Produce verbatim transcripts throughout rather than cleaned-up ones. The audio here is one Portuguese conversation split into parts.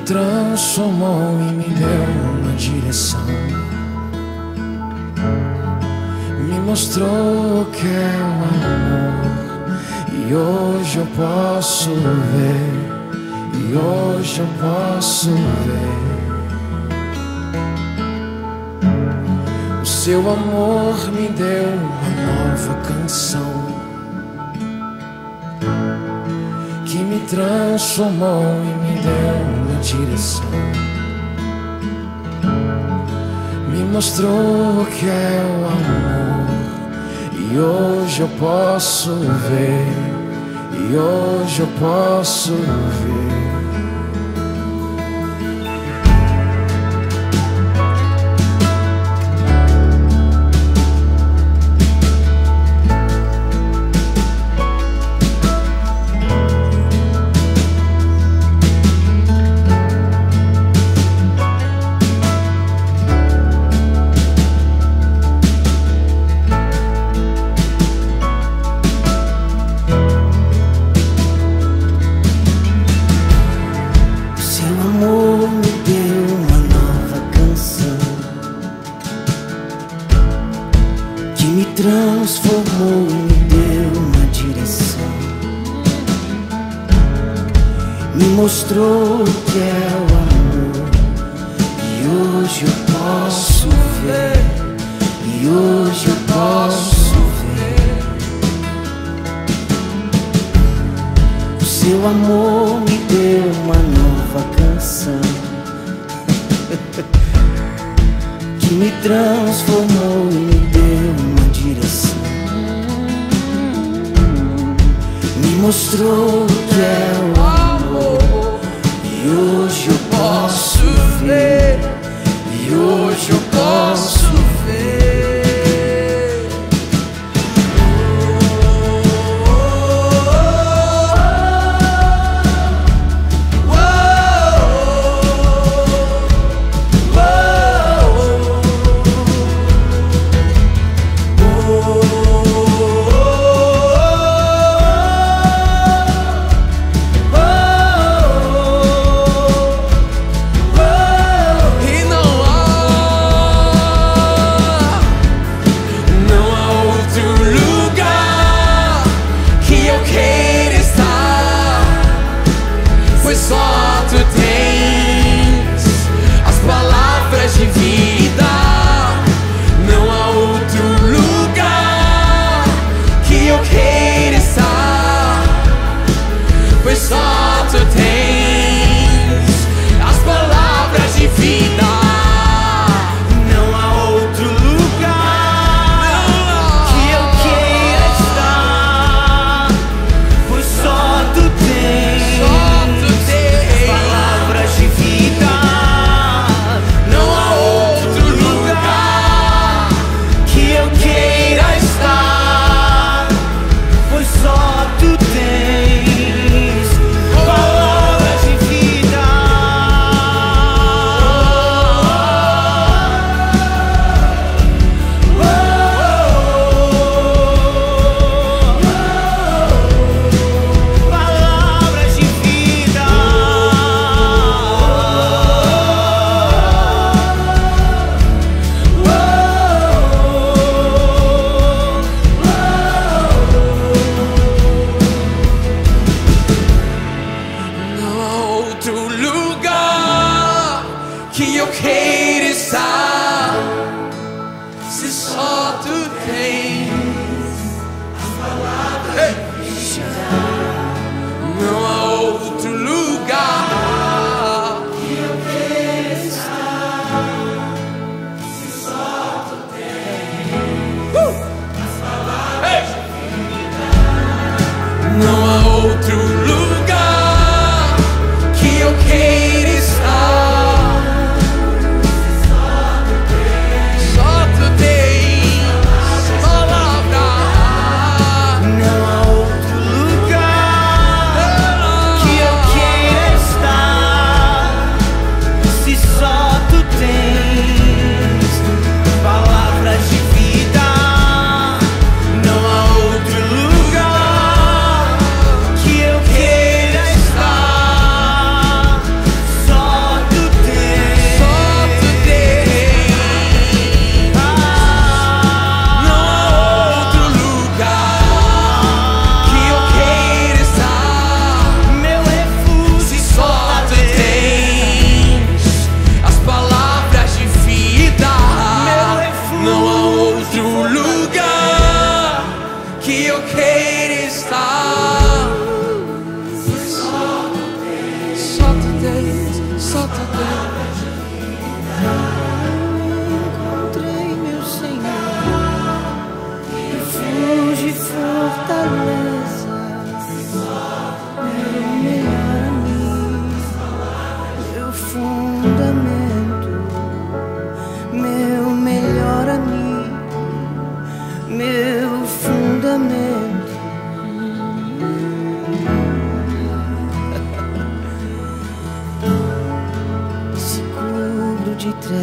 transformou e me deu uma direção, me mostrou o que é o amor. E hoje eu posso ver, e hoje eu posso ver o seu amor me deu uma nova canção que me transformou e me deu uma direção, me mostrou o que é o amor. E hoje eu posso ver, e hoje eu posso ver. Me transformou e me deu uma direção, me mostrou o que é o amor. E hoje eu posso ver, e hoje eu posso ver o seu amor me deu uma nova canção que me transformou e me deu uma direção, me mostrou o que é o amor. E hoje eu posso ver, e hoje eu posso ver.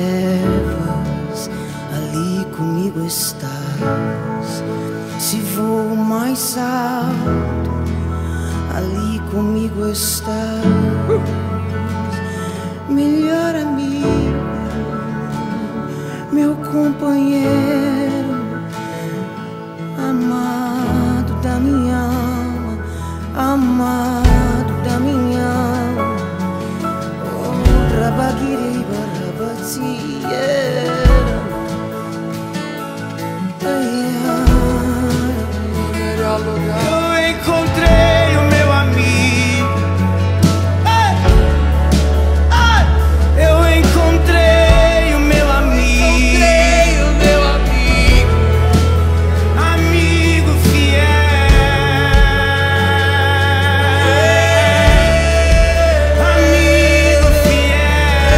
trevas, ali comigo estás. Se vou mais alto, ali comigo estás. Melhor amigo, meu companheiro, amado da minha alma, amado da minha alma. Oh, Rabaguiri, Barabati, yeah. Eu encontrei o meu amigo. Ai, ai, eu encontrei o meu amigo. Encontrei o meu amigo, amigo fiel, amigo fiel.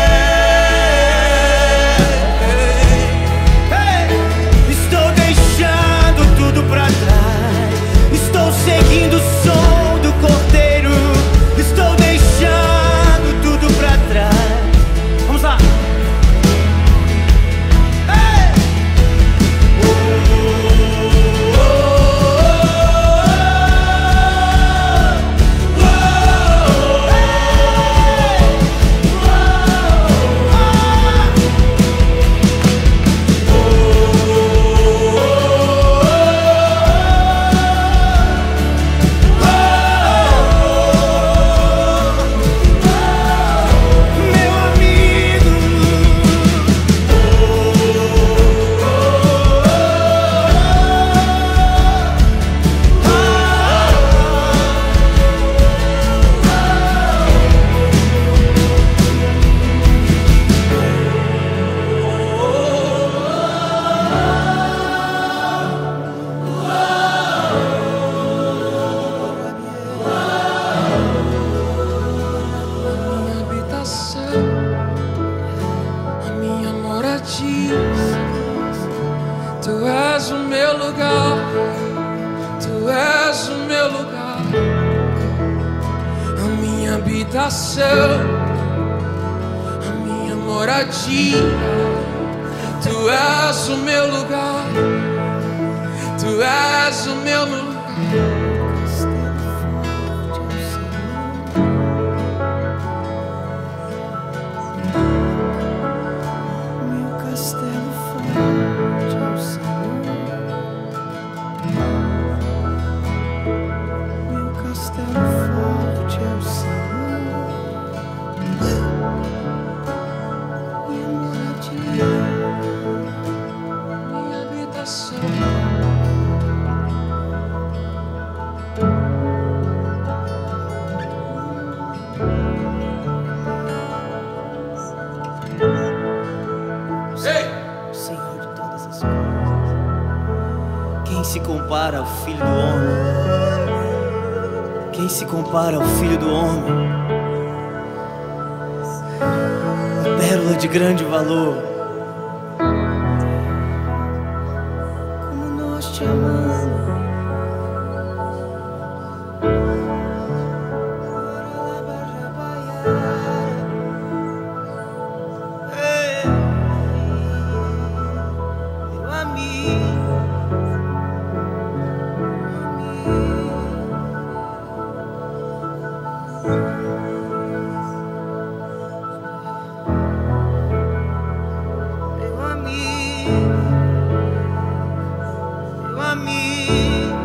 Hey, estou deixando tudo pra trás. Estou seguindo o som do cordeiro. Estou deixando tudo pra trás. Vamos lá. Hey! Oh, oh, oh, oh, meu amigo. Minha habitação, a minha moradia. Tu és o meu lugar, tu és o meu lugar. A minha habitação, a minha moradia. Tu és o meu lugar, tu és o meu lugar. Meu castelo forte é o Senhor. Meu castelo forte é o Senhor. Minha moradia, Minha habitação. o Senhor de todas as coisas. Quem se compara ao Filho do Homem? Quem se compara ao Filho do Homem? A pérola de grande valor. Como nós te amamos. Ei, meu amigo. Meu amigo, meu amigo,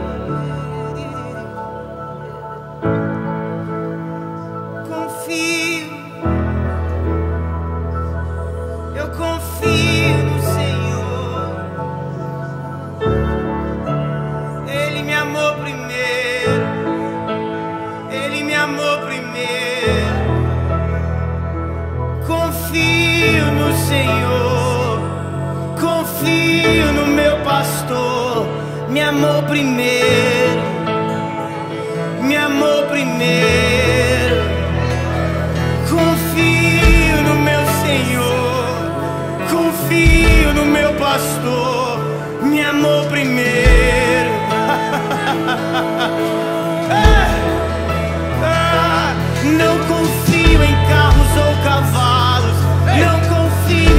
confio, eu confio no Senhor. Ele me amou primeiro, Ele me amou primeiro. Confio no Senhor, confio no meu pastor. Me amou primeiro, me amou primeiro. Confio no meu Senhor, confio no meu pastor. Me amou primeiro. Ah, não confio em carros ou cavalos, não confio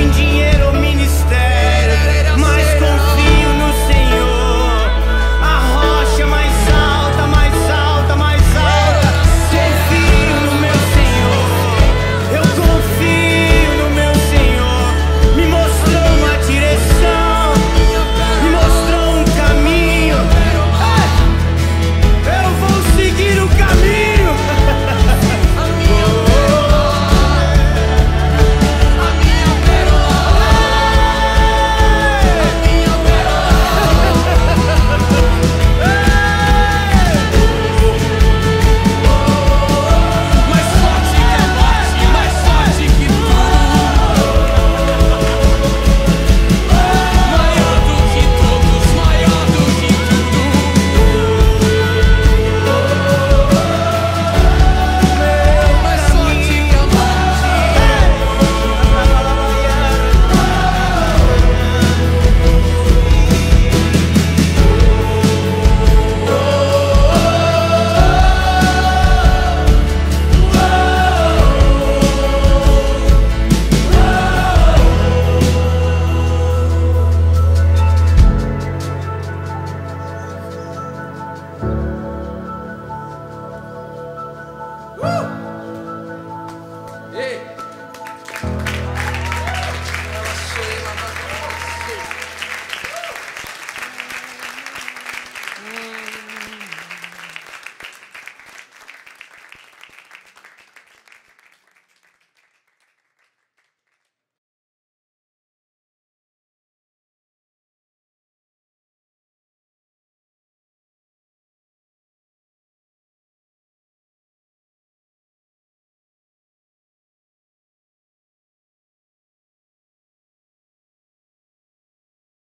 Ei.